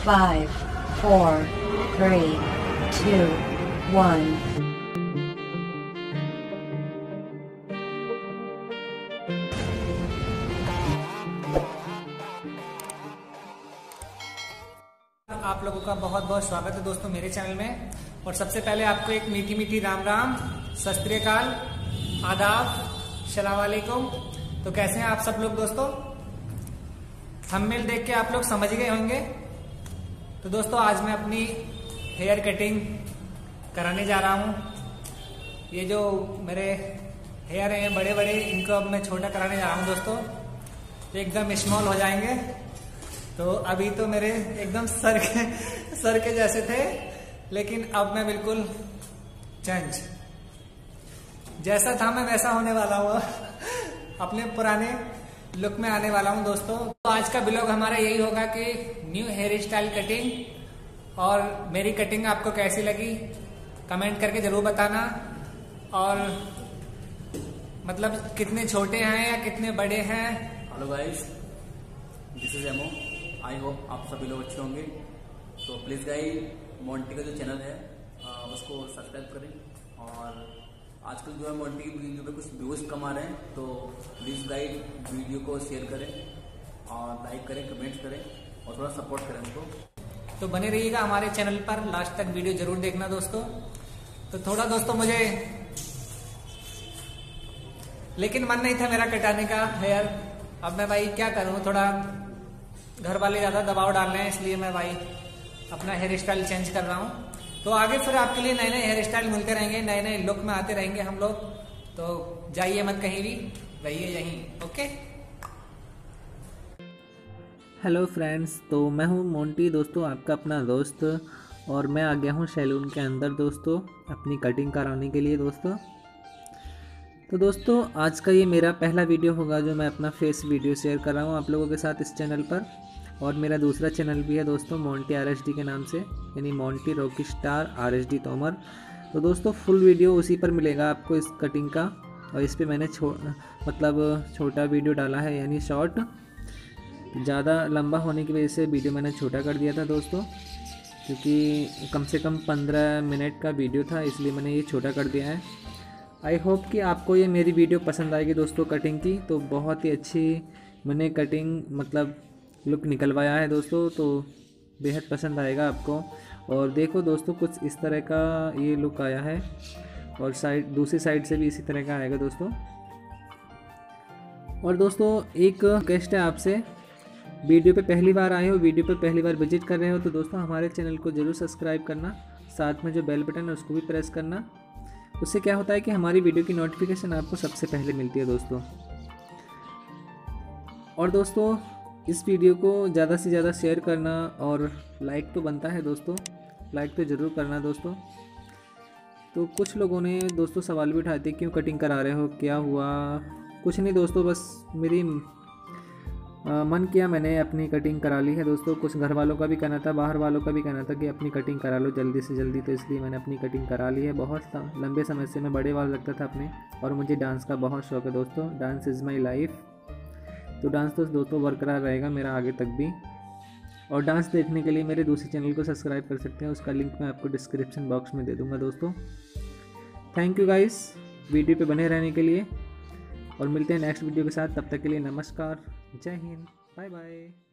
5, 4, 3, 2, 1. आप लोगों का बहुत बहुत स्वागत है दोस्तों मेरे चैनल में। और सबसे पहले आपको एक मीठी मीठी राम राम, सत श्री अकाल, आदाब, सलाम वालेकुम। तो कैसे हैं आप सब लोग दोस्तों? थंबनेल देख के आप लोग समझ गए होंगे। तो दोस्तों आज मैं अपनी हेयर कटिंग कराने जा रहा हूँ। ये जो मेरे हेयर हैं बड़े बड़े, इनको अब मैं छोटा कराने जा रहा हूँ दोस्तों। एकदम स्मॉल हो जाएंगे। तो अभी तो मेरे एकदम सर के जैसे थे, लेकिन अब मैं बिल्कुल चेंज, जैसा था मैं वैसा होने वाला हूँ। अपने पुराने लुक में आने वाला हूँ दोस्तों। तो आज का ब्लॉग हमारा यही होगा कि न्यू हेयर स्टाइल कटिंग, और मेरी कटिंग आपको कैसी लगी कमेंट करके जरूर बताना। और मतलब कितने छोटे हैं या कितने बड़े हैं। Hello guys, this is Emo. I hope आप सभी लोग अच्छे होंगे। तो प्लीज़ गाइस, मोंटी का जो चैनल है उसको सब्सक्राइब करें। और आजकल जो है मोंटी की वीडियो पे कुछ व्यूज कम आ रहे हैं, तो प्लीज़ गाइस वीडियो को शेयर करें और लाइक करें, कमेंट करें और थोड़ा सपोर्ट करें उनको। तो बने रहिएगा हमारे चैनल पर, लास्ट तक वीडियो जरूर देखना दोस्तों। तो थोड़ा दोस्तों मुझे लेकिन मन नहीं था मेरा कटाने का हेयर। अब मैं भाई क्या करूं, थोड़ा घर वाले ज्यादा दबाव डाल रहे हैं, इसलिए मैं भाई अपना हेयर स्टाइल चेंज कर रहा हूं। तो आगे फिर आपके लिए नए नए हेयर स्टाइल मिलते रहेंगे, नए नए लुक में आते रहेंगे हम लोग। तो जाइए मत कहीं भी, रहिए यहीं। ओके। हेलो फ्रेंड्स, तो मैं हूं मोंटी दोस्तों, आपका अपना दोस्त। और मैं आ गया हूं सैलून के अंदर दोस्तों अपनी कटिंग कराने के लिए दोस्तों। तो दोस्तों आज का ये मेरा पहला वीडियो होगा जो मैं अपना फेस वीडियो शेयर कर रहा हूँ आप लोगों के साथ इस चैनल पर। और मेरा दूसरा चैनल भी है दोस्तों मोंटी RSD के नाम से, यानी Monty Rocky Star RSD Tomar. तो दोस्तों फुल वीडियो उसी पर मिलेगा आपको इस कटिंग का। और इस पर मैंने छोटा वीडियो डाला है, यानी शॉर्ट। ज़्यादा लंबा होने की वजह से वीडियो मैंने छोटा कर दिया था दोस्तों, क्योंकि कम से कम 15 मिनट का वीडियो था, इसलिए मैंने ये छोटा कर दिया है। आई होप कि आपको ये मेरी वीडियो पसंद आएगी दोस्तों कटिंग की। तो बहुत ही अच्छी मैंने कटिंग मतलब लुक निकलवाया है दोस्तों, तो बेहद पसंद आएगा आपको। और देखो दोस्तों कुछ इस तरह का ये लुक आया है, और दूसरी साइड से भी इसी तरह का आएगा दोस्तों। और दोस्तों एक रिक्वेस्ट है आपसे, वीडियो पे पहली बार आए हो, वीडियो पे पहली बार विजिट कर रहे हो, तो दोस्तों हमारे चैनल को ज़रूर सब्सक्राइब करना। साथ में जो बेल बटन है उसको भी प्रेस करना। उससे क्या होता है कि हमारी वीडियो की नोटिफिकेशन आपको सबसे पहले मिलती है दोस्तों। और दोस्तों इस वीडियो को ज़्यादा से ज़्यादा शेयर करना, और लाइक तो बनता है दोस्तों, लाइक तो ज़रूर करना दोस्तों। तो कुछ लोगों ने दोस्तों सवाल भी उठाते क्यों कटिंग करा रहे हो, क्या हुआ? कुछ नहीं दोस्तों, बस मेरी मन किया, मैंने अपनी कटिंग करा ली है दोस्तों। कुछ घर वालों का भी कहना था, बाहर वालों का भी कहना था कि अपनी कटिंग करा लो जल्दी से जल्दी, तो इसलिए मैंने अपनी कटिंग करा ली है। बहुत लंबे समय से मैं बड़े बाल रखता था अपने, और मुझे डांस का बहुत शौक है दोस्तों। Dance is my life. तो डांस तो दोस्तों बरकरार रहेगा मेरा आगे तक भी। और डांस देखने के लिए मेरे दूसरे चैनल को सब्सक्राइब कर सकते हैं, उसका लिंक मैं आपको डिस्क्रिप्शन बॉक्स में दे दूँगा दोस्तों। थैंक यू गाइस वीडियो पे बने रहने के लिए, और मिलते हैं नेक्स्ट वीडियो के साथ। तब तक के लिए नमस्कार, जय हिंद, बाय बाय।